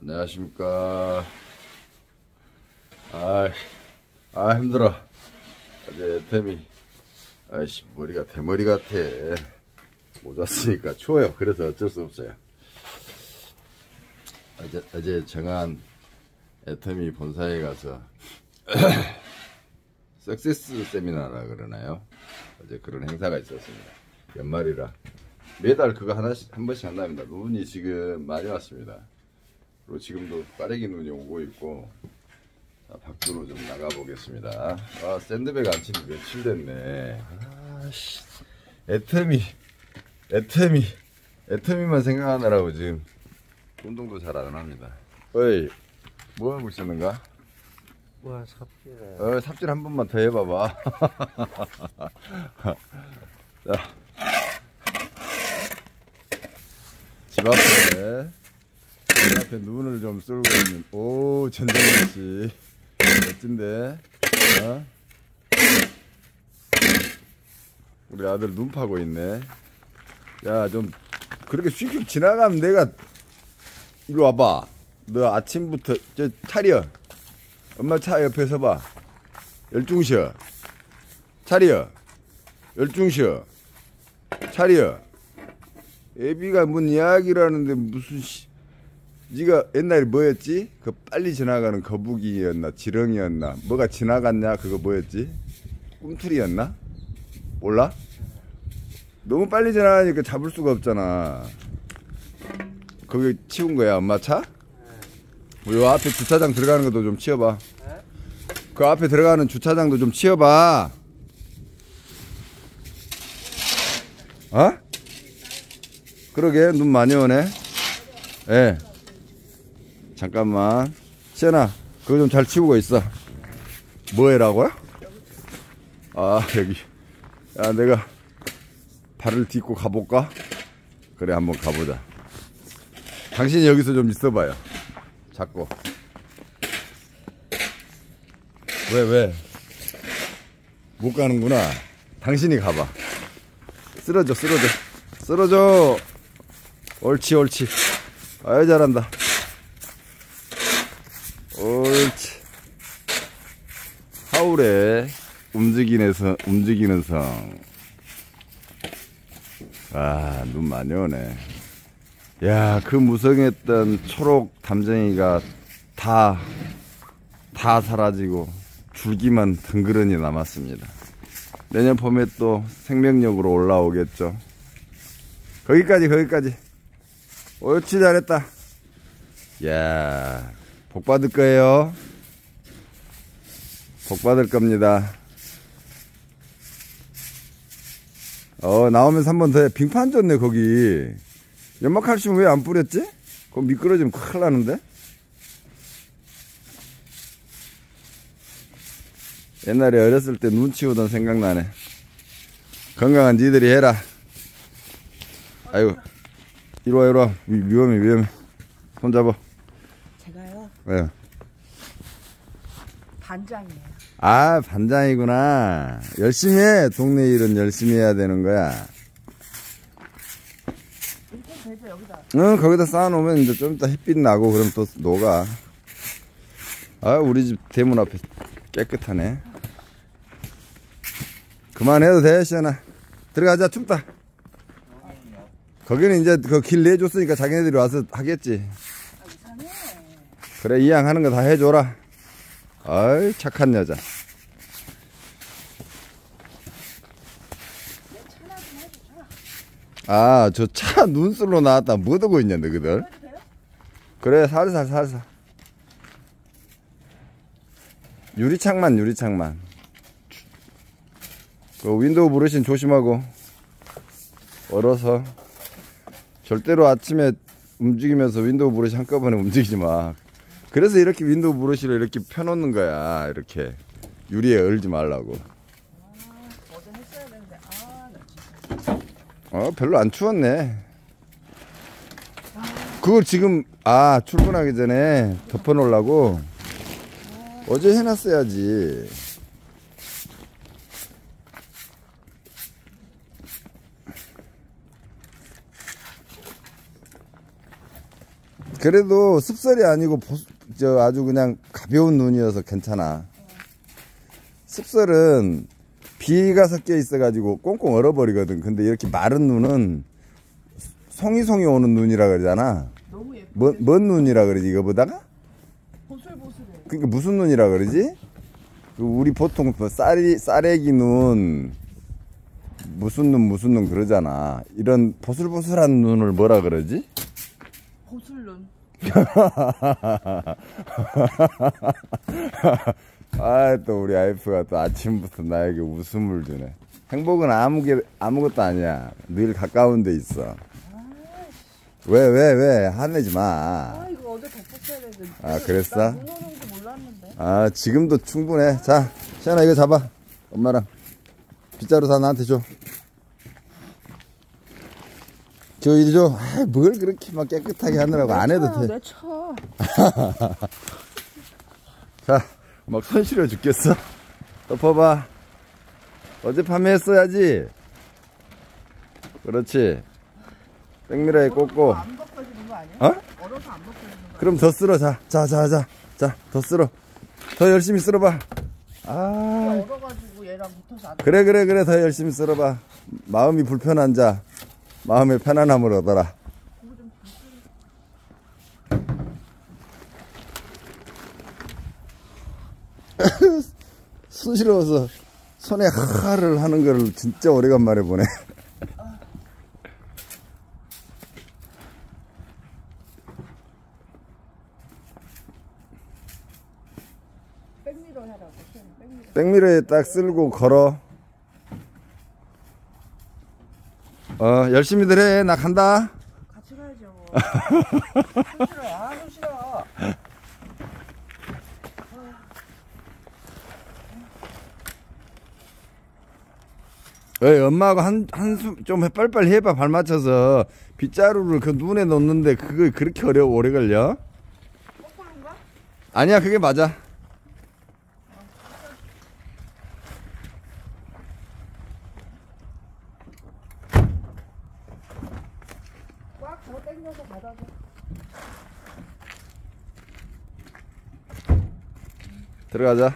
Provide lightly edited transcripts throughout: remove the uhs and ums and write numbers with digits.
안녕하십니까. 힘들어. 어제 애템이 아이씨 머리가 대머리 같아. 모자 쓰니까 추워요. 그래서 어쩔 수 없어요. 어제 정한 애템이 본사에 가서 석세스 세미나라 그러나요? 어제 그런 행사가 있었습니다. 연말이라 매달 그거 한 번씩 한답니다. 눈이 지금 많이 왔습니다. 그리고 지금도 빠르게 눈이 오고 있고. 자, 밖으로 좀 나가 보겠습니다. 샌드백 안 친지 며칠 됐네. 아씨, 애터미만 생각하느라고 지금 운동도 잘 안 합니다. 어이, 뭐 하고 있었는가? 와, 삽질해. 삽질 한 번만 더 해봐봐. 자, 집 앞에 눈을 좀 쏠고 있는, 오, 전정민씨. 멋진데, 어? 우리 아들 눈 파고 있네. 야, 좀, 그렇게 휙휙 지나가면 내가, 이리 와봐. 너 아침부터, 차려. 엄마 차 옆에 서봐. 열중셔. 차려. 열중셔. 차려. 애비가 뭔 이야기를 하는데 무슨 네가 옛날에 뭐였지? 그 빨리 지나가는 거북이였나 지렁이였나 뭐가 지나갔냐 그거 뭐였지? 꿈틀이였나? 몰라? 너무 빨리 지나가니까 잡을 수가 없잖아. 거기 치운 거야 엄마 차? 요 앞에 주차장 들어가는 것도 좀 치워봐. 그 앞에 들어가는 주차장도 좀 치워봐. 어? 그러게 눈 많이 오네. 예. 잠깐만. 시연아 그거 좀 잘 치우고 있어. 뭐 해라고요? 여기. 야 내가 발을 딛고 가볼까? 그래 한번 가보자. 당신이 여기서 좀 있어봐요. 자꾸. 왜? 못 가는구나. 당신이 가봐. 쓰러져. 옳지. 아유 잘한다. 옳지. 하울의 움직이는 성. 눈 많이 오네. 야, 그 무성했던 초록 담쟁이가 다 사라지고 줄기만 덩그러니 남았습니다. 내년 봄에 또 생명력으로 올라오겠죠. 거기까지. 옳지, 잘했다. 야, 복 받을 거예요. 복 받을 겁니다. 나오면서 한 번 더 해. 빙판 줬네, 거기. 연막칼슘 왜 안 뿌렸지? 그거 미끄러지면 큰일 나는데? 옛날에 어렸을 때 눈 치우던 생각나네. 건강한 니들이 해라. 아이고, 이리와. 위험해. 손 잡아. 제가요? 왜요? 반장이에요. 반장이구나. 열심히 해. 동네 일은 열심히 해야 되는 거야. 이렇게 되죠, 여기다. 응, 거기다 쌓아놓으면 이제 좀 이따 햇빛 나고 그럼 또 녹아. 우리 집 대문 앞에 깨끗하네. 그만해도 돼, 시연아. 들어가자, 춥다. 거기는 이제 그 길 내줬으니까 자기네들이 와서 하겠지. 이상해. 그래, 이왕 하는 거 다 해줘라. 아이, 착한 여자. 저 차 눈술로 나왔다. 뭐 두고 있냐, 너희들? 그래, 살살. 유리창만. 그 윈도우 브러쉬는 조심하고. 얼어서. 절대로 아침에 움직이면서 윈도우 브러쉬 한꺼번에 움직이지 마. 그래서 이렇게 윈도우 브러쉬를 이렇게 펴놓는 거야. 이렇게. 유리에 얼지 말라고. 어제 했어야 되는데, 나 진짜. 별로 안 추웠네. 그걸 지금, 출근하기 전에 덮어놓으려고. 어제 해놨어야지. 그래도 습설이 아니고 저 아주 그냥 가벼운 눈이어서 괜찮아. 습설은 비가 섞여 있어가지고 꽁꽁 얼어버리거든. 근데 이렇게 마른 눈은 송이송이 오는 눈이라 그러잖아. 너무 예쁘게. 뭔 눈이라 그러지 이거보다가? 보슬보슬해. 그러니까 무슨 눈이라 그러지? 우리 보통 쌀애기 눈 무슨 눈 그러잖아. 이런 보슬보슬한 눈을 뭐라 그러지? 보슬눈. 아, 또 우리 와이프가 또 아침부터 나에게 웃음을 주네. 행복은 아무것도 아니야. 늘 가까운 데 있어. 왜 화내지 마. 아 이거 어제 덮었어야 되는데. 아, 그랬어? 나 눈 오는 거 몰랐는데. 아, 지금도 충분해. 자, 시연아 이거 잡아. 엄마랑 빗자루 다 나한테 줘. 이리 줘. 아, 뭘 그렇게 막 깨끗하게 하느라고 안 해도 돼. 내 차. 자, 막 손 시려 죽겠어? 덮어봐. 어젯밤에 했어야지. 그렇지. 백미러에 꽂고. 안 벗겨지는 거 아니야? 어? 얼어서 안 벗겨지는 거. 그럼 더 쓸어. 자, 더 쓸어. 더 열심히 쓸어봐. 아, 얼어가지고 얘랑 붙어서 안 돼. 그래. 더 열심히 쓸어봐. 마음이 불편한 자, 마음의 편안함을 얻어라. 쑤시러워서 손에 하를 하는 거를 진짜 오래간만에 보네. 백미러 해라고. 백미러. 백미러에 딱 쓸고 걸어. 열심히들 해. 나 간다. 같이 가야죠. 손 싫어. 아, 손 싫어. 엄마하고 한숨 좀 빨리빨리 해봐. 발 맞춰서 빗자루를 그 눈에 넣는데 그거 그렇게 오래 걸려? 거꾸로인가? 아니야, 그게 맞아. 꽉 더 당겨서 받아줘. 들어가자.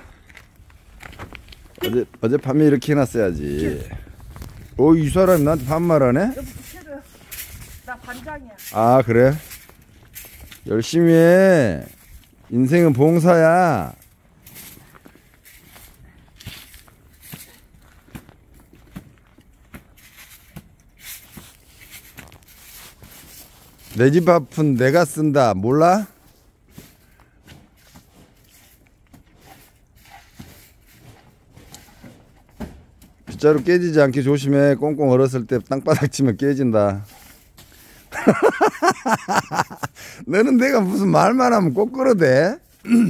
어젯밤에 이렇게 해놨어야지. 이 사람이 나한테 반말하네? 여보 부채로요. 나 반장이야. 아, 그래? 열심히 해. 인생은 봉사야. 내 집 앞은 내가 쓴다. 몰라? 빗자루 깨지지 않게 조심해. 꽁꽁 얼었을 때 땅바닥 치면 깨진다. 너는 내가 무슨 말만 하면 꼭 그러대?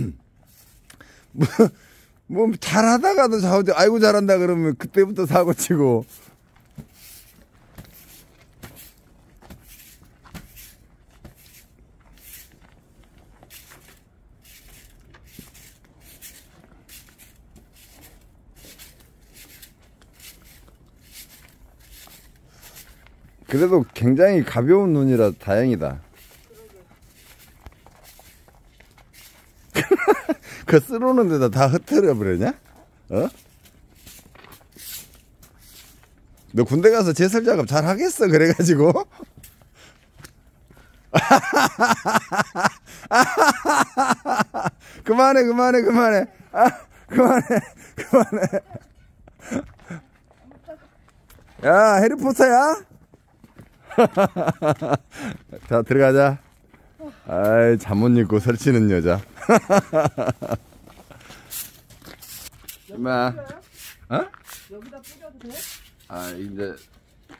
뭐 잘하다가도 아이고 잘한다 그러면 그때부터 사고치고. 그래도 굉장히 가벼운 눈이라 다행이다. 그 쓸어오는 데다 다 흩어려 버리냐? 어? 너 군대 가서 제설 작업 잘 하겠어? 그래가지고. 그만해. 아, 그만해. 야, 해리포터야? 자, 들어가자. 아이, 잠옷 입고 설치는 여자. 임마. 어? 여기다 뿌려도 돼? 아, 이제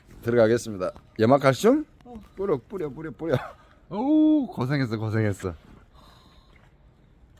들어가겠습니다. 염화칼슘? 뿌려. 어우, 고생했어.